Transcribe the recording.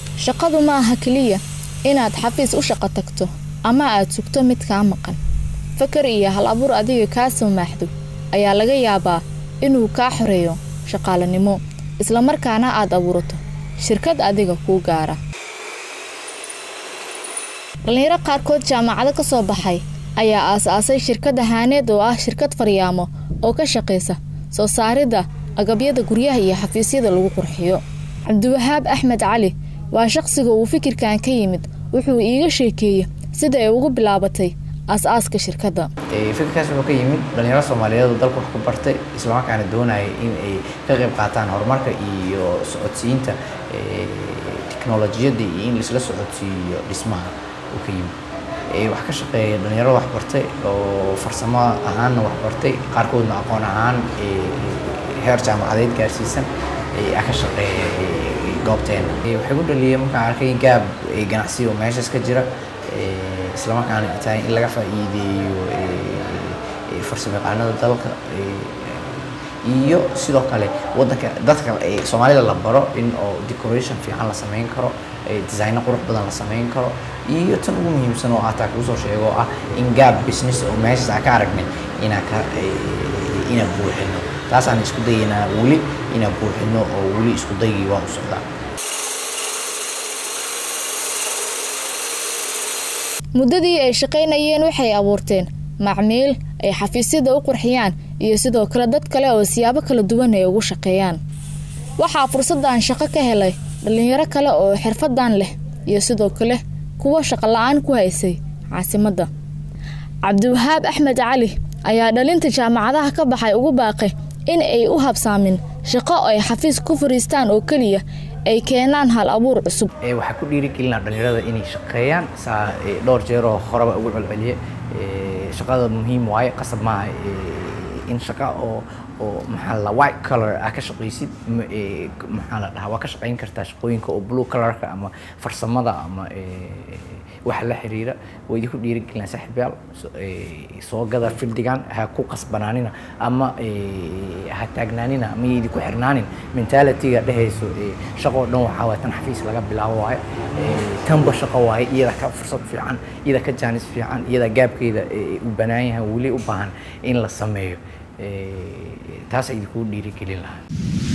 shaqadu ma aha kaliya inaad xafiis u shaqo tagto ama aad sugto mid ka maqan fakar iyo hal abuur adiga ka soo maaxdo ayaa laga yaabaa inuu ka xoreeyo shaqaalanimo isla markaana aad abuurto shirkad adiga ku gaara dhalinyaro qaarkood jaamacada ka soo baxay ayaa aasaasay shirkad ahaaneed oo ah shirkad faryaamo oo ka shaqeysa soo saaridda agabyada guryaha iyo xafiisyada lagu qurxiyo Cabdiwahaab Axmed Cali waa shaqsiga uu fikirkan ka yimid wuxuu iiga sheekeeyay sida ay ugu bilaabatay aasaaska shirkadda fikirkaas wuxuu ka yimid dhalinyaro Soomaaliyeed oo dalka wax ku bartay isla markaana doonayay in ay ka qayb qaataan horumarka iyo socodsiinta tiknoolajiyada iyo in la socodsiiyo dhismaha oo ka yimid wax ka shaqeeya dhalinyaro wax bartay oo farsamo ahaan wax bartay qaarkoodna aqoon ahaan heer jaamacadeed gaarsiisan ka shaqeeya goobteena waxay u dhaliyeen markaan arkay gaab ganacsi oo meeshaas ka jira isla markaana inta in laga faa'iideeyo farsamayaqaanada dalka iyo sidoo kale wadanka dadka Soomaalida la baro in oo decoration fiican la sameyn karo design qurux badan la sameyn karo iyo tan ugu muhiimsan oo aad ku soo sheego ah in gaab business oo meesha ka aragnay ina buuxino taasaan isku daynaa wali ina buuxino oo wali isku dayay waa u socdaa muddadii ay shaqeynayeen waxay abuurteen macmiil ay xafiisyada u qurxiyaan iyo sidoo kale dad kale oo siyaabo kala duwan ay ugu shaqeeyaan waxaa fursadan shaqo ka helay dhalinyaro kale oo xirfadan leh iyo sidoo kale kuwa shaqo la'aan ku haysay caasimadda Cabdiwahaab Axmed Cali ayaa dhalinta jaamacadaha ka baxay ugu baaqay in ay u habsaamin shaqo ay xafiis ku fariistaan oo kaliya ay keenaan hal abuur cusub waxa ku dhiirigelina dhalinyarada inay shaqeeyaan dhowr jeer oo horeba ugu celceliye shaqada muhiim waaye qasab ma in shaqa oo maxaa la white color ka shaqeysid maxaa la dhahaa waa ka shaqeyn kartaa shaqooyinka oo blue color-ka ama farsamada ama wax la xiriira way ku dhiirigelinaa saaxiibayaal soo gada fildigan ha ku qasbanaanina ama ha taagnaanina ama yidi ku xirnaanin mentality-ga dhehayso shaqo dhan waxa waa tan xafiis laga bilaabo waaye tanba shaqo waaye iyada ka fursad fiican iyada ka jaanis fiican iyada gaabkeeda u banaan yahay wali u baahan in la sameeyo taas ay ku dhiirigelin lahaa